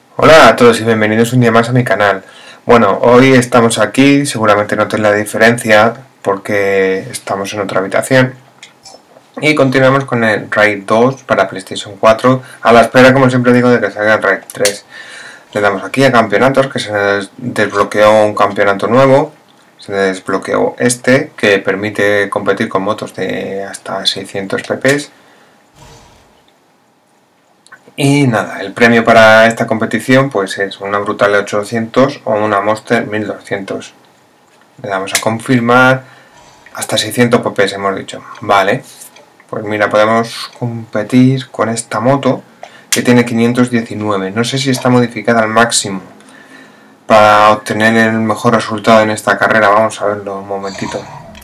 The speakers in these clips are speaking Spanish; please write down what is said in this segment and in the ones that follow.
Hola a todos y bienvenidos un día más a mi canal. Bueno, hoy estamos aquí, seguramente notéis la diferencia porque estamos en otra habitación. Y continuamos con el Raid 2 para PlayStation 4, a la espera, como siempre digo, de que salga el Raid 3. Le damos aquí a campeonatos, que se desbloqueó un campeonato nuevo. Se desbloqueó este, que permite competir con motos de hasta 600 pp. Y nada, el premio para esta competición pues es una Brutal 800 o una Monster 1200. Le damos a confirmar. Hasta 600 pp hemos dicho. Vale, pues mira, podemos competir con esta moto que tiene 519. No sé si está modificada al máximo para obtener el mejor resultado en esta carrera. Vamos a verlo un momentito.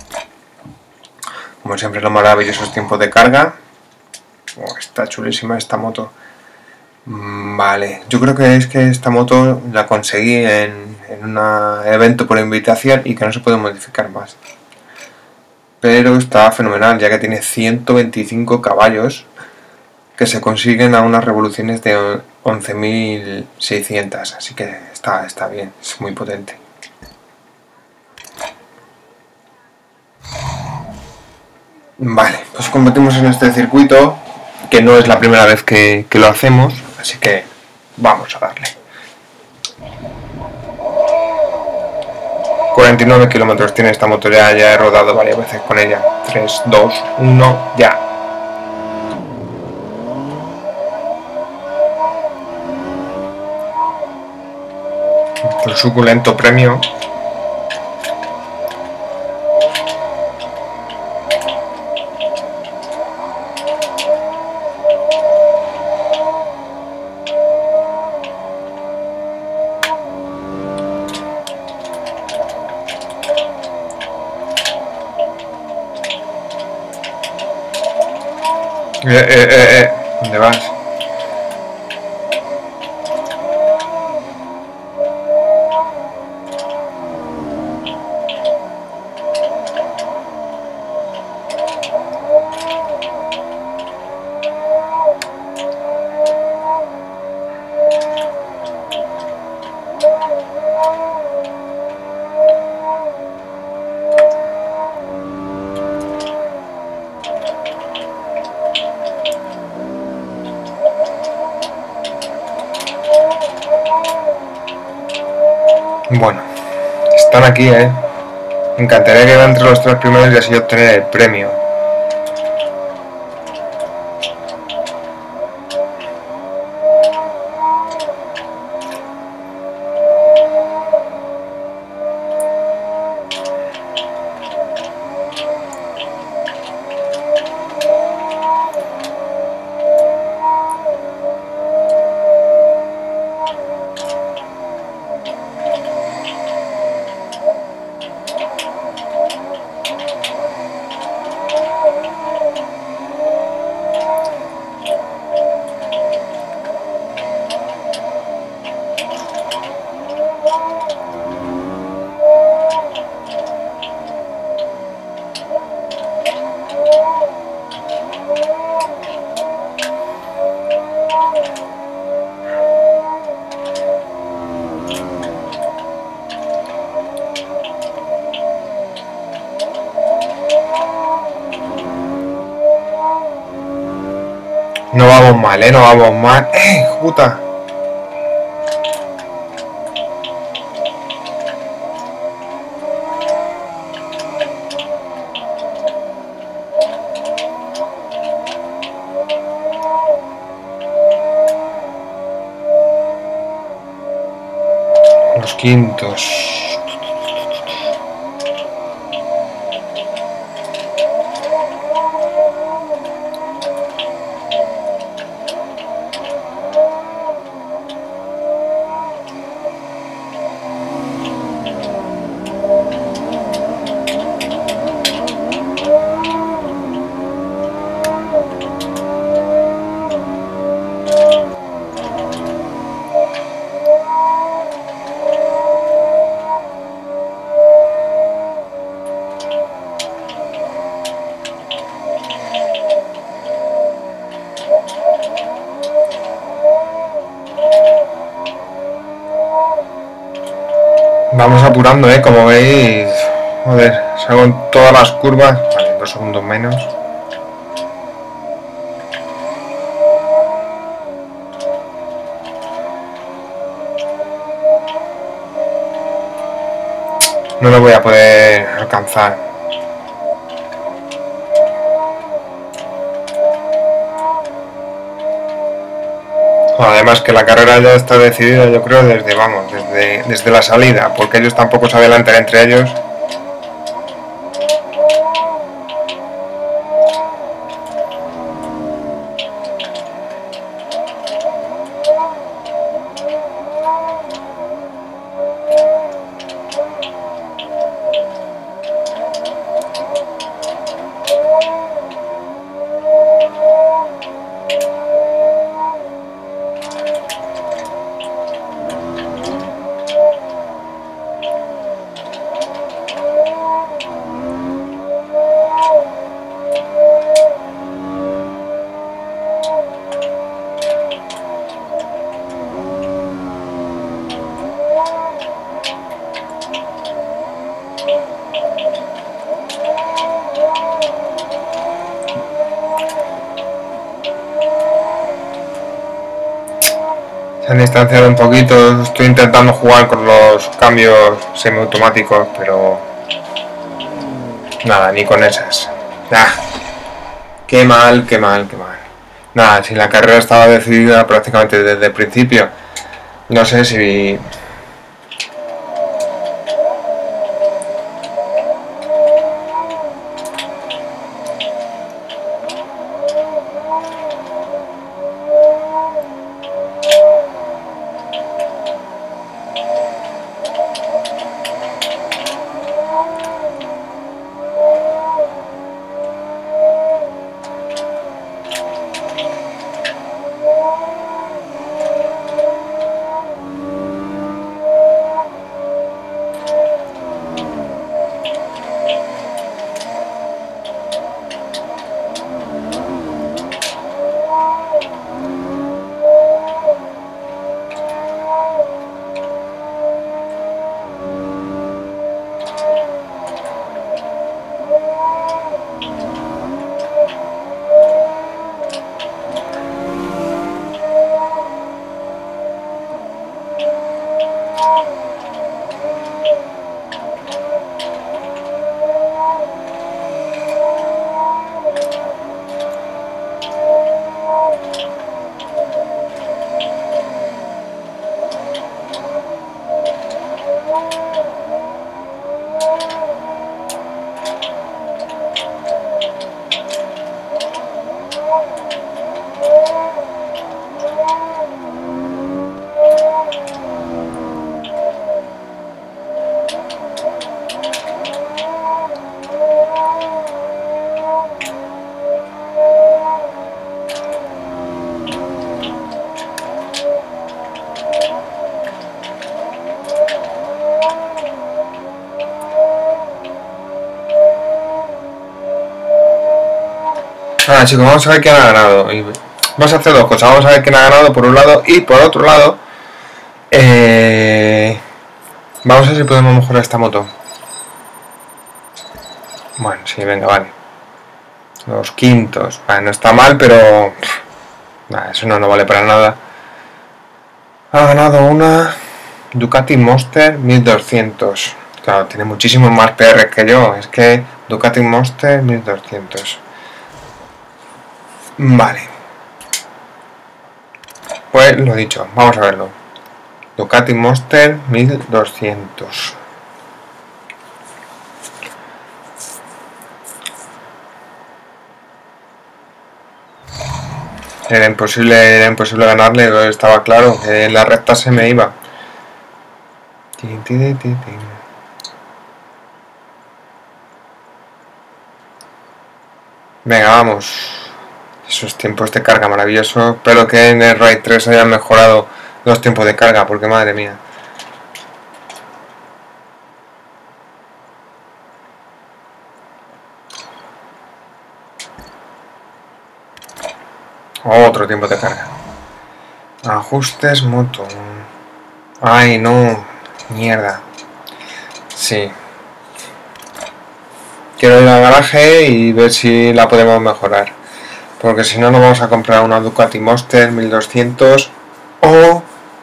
Como siempre, los maravillosos tiempos de carga. Está chulísima esta moto. Vale, yo creo que es que esta moto la conseguí en un evento por invitación y que no se puede modificar más. Pero está fenomenal, ya que tiene 125 caballos que se consiguen a unas revoluciones de 11.600, así que está bien, es muy potente. Vale, pues competimos en este circuito, que no es la primera vez que lo hacemos, así que vamos a darle. 49 kilómetros tiene esta moto, ya he rodado varias veces con ella. 3, 2, 1, ya. El suculento premio. ¿Dónde vas? Bueno, están aquí, Me encantaría quedar entre los 3 primeros y así obtener el premio. No vamos mal, no vamos mal. Puta! Los quintos. Vamos apurando, como veis. Joder, salgo en todas las curvas. Vale, 2 segundos menos. No lo voy a poder alcanzar. Además que la carrera ya está decidida, yo creo, desde la salida, porque ellos tampoco se adelantan entre ellos. Se han distanciado un poquito, estoy intentando jugar con los cambios semiautomáticos, pero nada, ni con esas. Ah, qué mal, qué mal, qué mal. Nada, si la carrera estaba decidida prácticamente desde el principio, no sé si... Ahora chicos, vamos a ver quién ha ganado. Vamos a hacer dos cosas. Vamos a ver quién ha ganado por un lado y por otro lado vamos a ver si podemos mejorar esta moto. Bueno, sí, venga, vale. Los quintos. Vale, no está mal, pero nah, eso no vale para nada. Ha ganado una Ducati Monster 1200. Claro, tiene muchísimos más PR que yo. Es que Ducati Monster 1200. Vale. Pues lo dicho, vamos a verlo. Ducati Monster 1200. Era imposible ganarle, estaba claro que en la recta se me iba. Venga, vamos. Esos tiempos de carga maravillosos. Espero que en el Raid 3 hayan mejorado los tiempos de carga, porque madre mía. Otro tiempo de carga. Ajustes moto. Ay, no. Mierda. Sí. Quiero ir al garaje y ver si la podemos mejorar. Porque si no, nos vamos a comprar una Ducati Monster 1200 o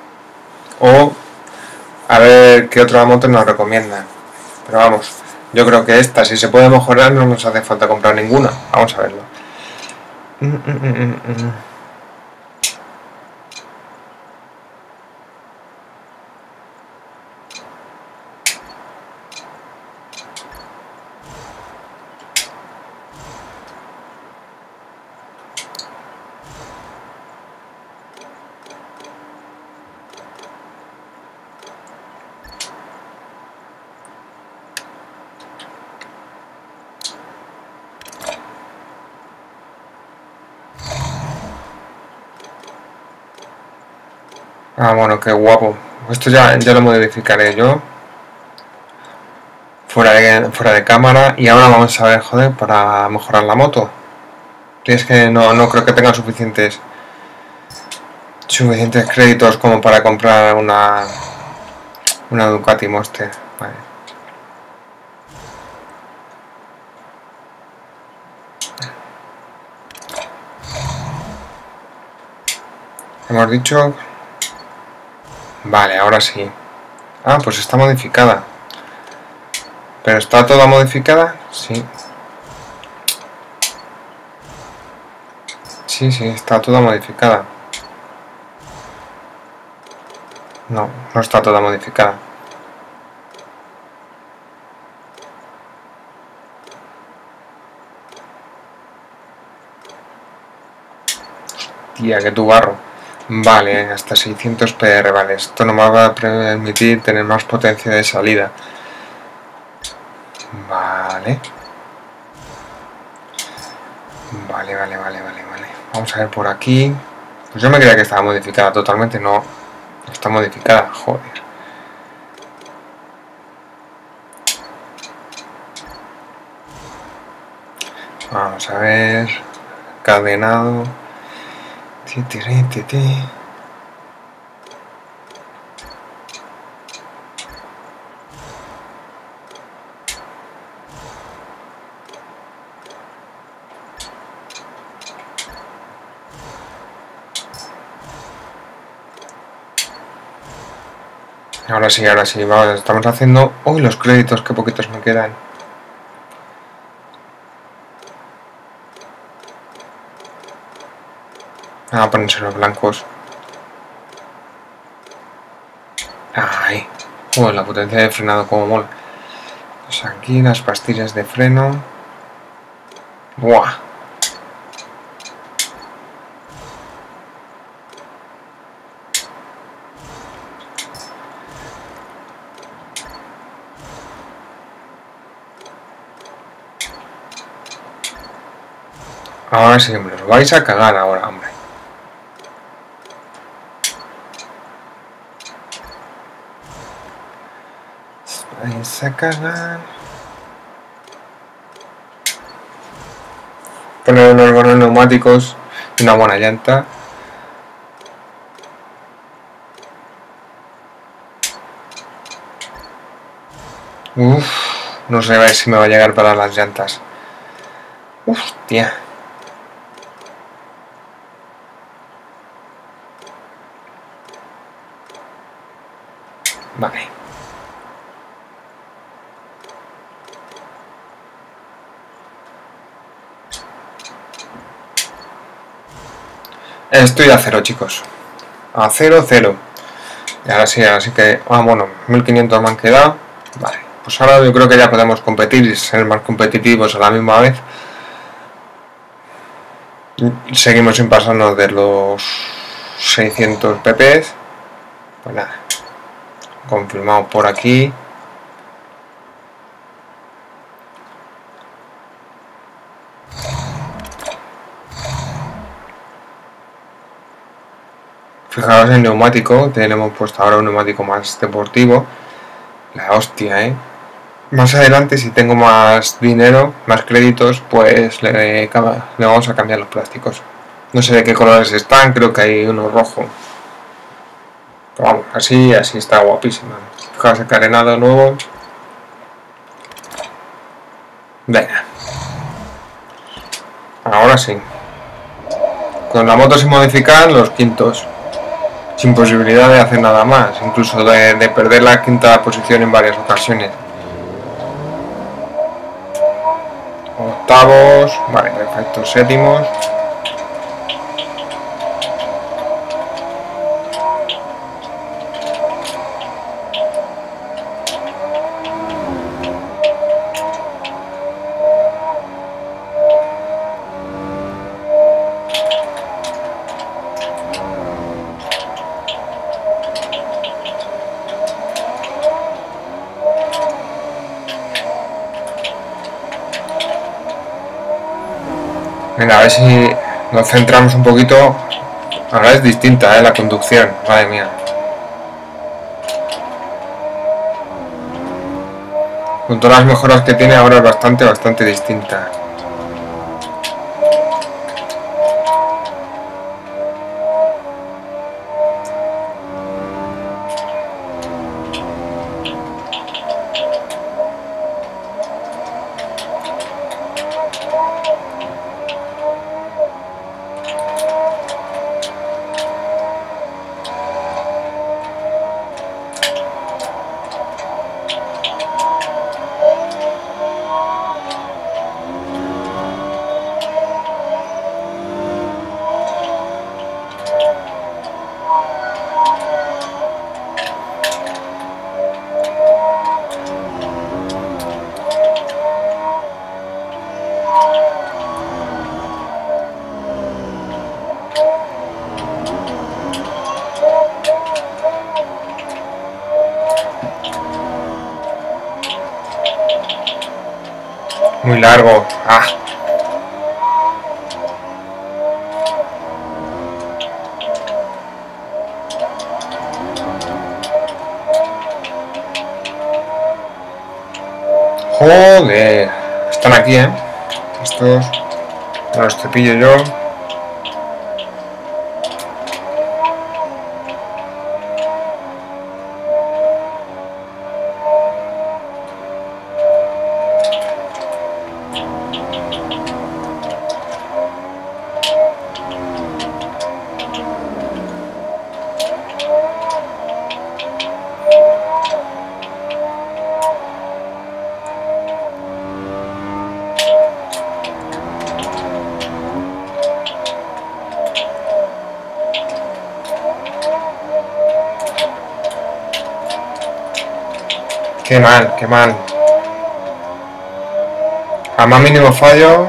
a ver qué otra moto nos recomiendan. Pero vamos, yo creo que esta, si se puede mejorar, no nos hace falta comprar ninguna. Vamos a verlo. Ah, bueno, qué guapo. Esto ya lo modificaré yo. Fuera de cámara. Y ahora vamos a ver, joder, para mejorar la moto. Y es que no creo que tenga suficientes créditos como para comprar una Ducati Monster. Vale. Hemos dicho... Vale, ahora sí. Ah, pues está modificada. ¿Pero está toda modificada? Sí. Sí, está toda modificada. No está toda modificada. Tía, que tu barro. Vale, hasta 600 PR, vale. Esto nos va a permitir tener más potencia de salida. Vale. Vale. Vamos a ver por aquí. Pues yo me creía que estaba modificada totalmente. No está modificada, joder. Vamos a ver. Cadenado. Ahora sí, vamos, estamos haciendo... Uy, los créditos, qué poquitos me quedan. Ah, ponerse los blancos. Ay, joder, la potencia de frenado como mola. Pues aquí las pastillas de freno. Buah. Ahora sí, hombre, os vais a cagar ahora, hombre. Os vais a cagar. Poner unos buenos neumáticos y una buena llanta. Uff, no sé si me va a llegar para las llantas. Hostia. Vale. Estoy a cero, chicos. A cero. Y ahora sí que... Ah, bueno, 1500 me han quedado. Vale. Pues ahora yo creo que ya podemos competir y ser más competitivos a la misma vez. Seguimos sin pasarnos de los 600 pp. Pues nada. Confirmado por aquí. Fijaros el neumático, tenemos puesto ahora un neumático más deportivo. La hostia, Más adelante, si tengo más dinero, más créditos, pues le vamos a cambiar los plásticos. No sé de qué colores están, creo que hay uno rojo. Pero vamos, así está guapísima. Fijaos el carenado nuevo. Venga. Ahora sí. Con la moto sin modificar, los quintos. Sin posibilidad de hacer nada más. Incluso de perder la quinta posición en varias ocasiones. Octavos. Vale, perfecto. Séptimos. Venga, a ver si nos centramos un poquito. Ahora es distinta, la conducción. Madre mía. Con todas las mejoras que tiene ahora es bastante distinta. Muy largo. Ah. Joder. Están aquí, Estos. Los cepillo yo. Qué mal, qué mal. A más mínimo fallo.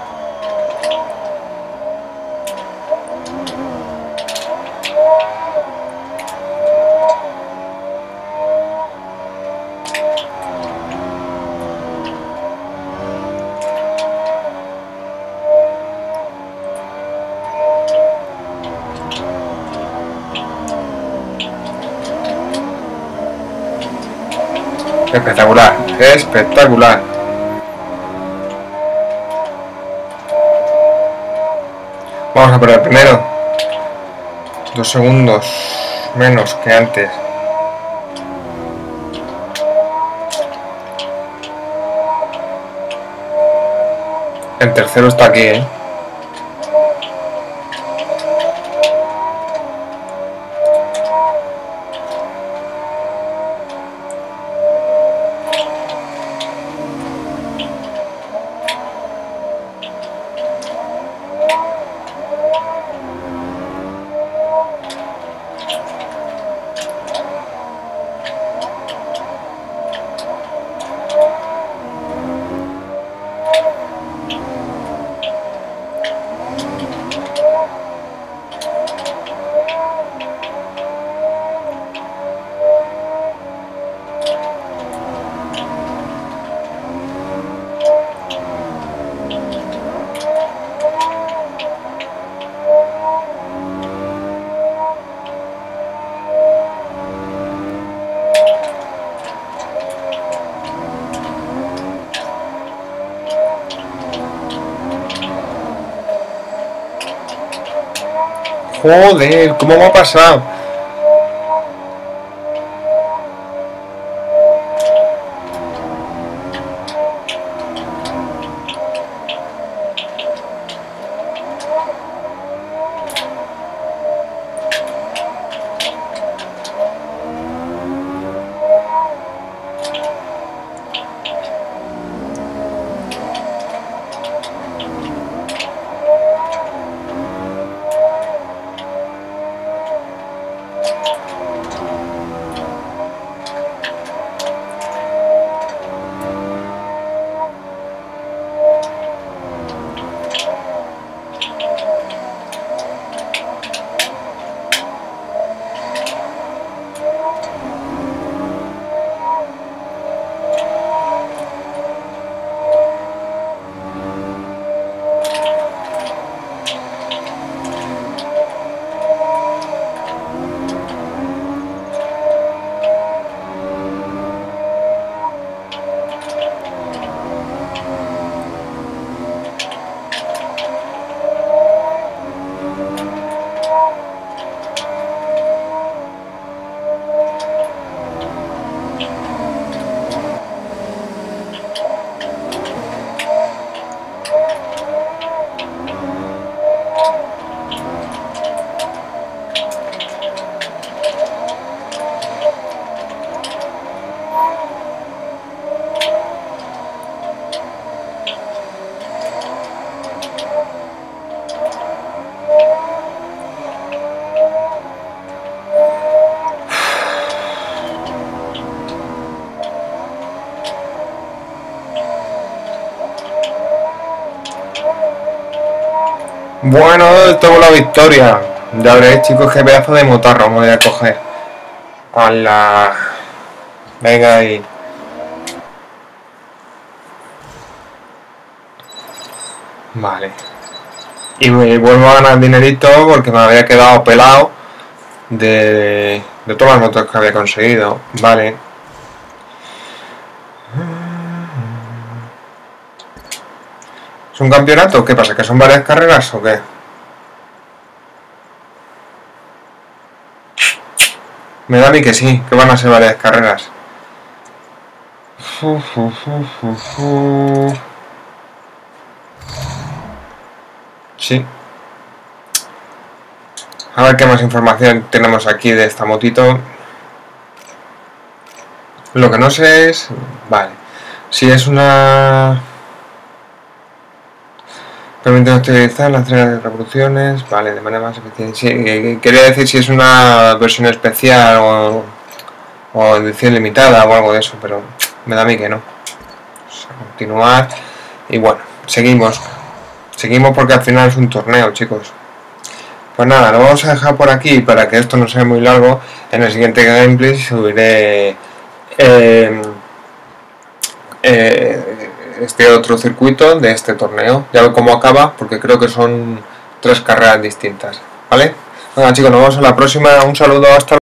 Espectacular, espectacular. Vamos a por el primero. 2 segundos menos que antes. El tercero está aquí, Joder, ¿cómo me ha pasado? Bueno, tengo la victoria. Ya veréis, chicos, qué pedazo de motarro me voy a coger. ¡Hala! Venga ahí. Vale. Y me vuelvo a ganar dinerito porque me había quedado pelado de todas las motos que había conseguido. Vale. ¿Es un campeonato? ¿Qué pasa? ¿Que son varias carreras o qué? Me da a mí que sí, que van a ser varias carreras. Sí. A ver qué más información tenemos aquí de esta motito. Lo que no sé es... Vale. Si es una... Permite utilizar las 3 revoluciones. Vale, de manera más eficiente. Sí, quería decir si es una versión especial o edición limitada o algo de eso, pero me da a mí que no. Vamos a continuar. Y bueno, seguimos. Seguimos porque al final es un torneo, chicos. Pues nada, lo vamos a dejar por aquí para que esto no sea muy largo. En el siguiente gameplay subiré este otro circuito de este torneo. Ya veo cómo acaba, porque creo que son 3 carreras distintas. ¿Vale? Bueno, chicos, nos vemos en la próxima. Un saludo, hasta luego.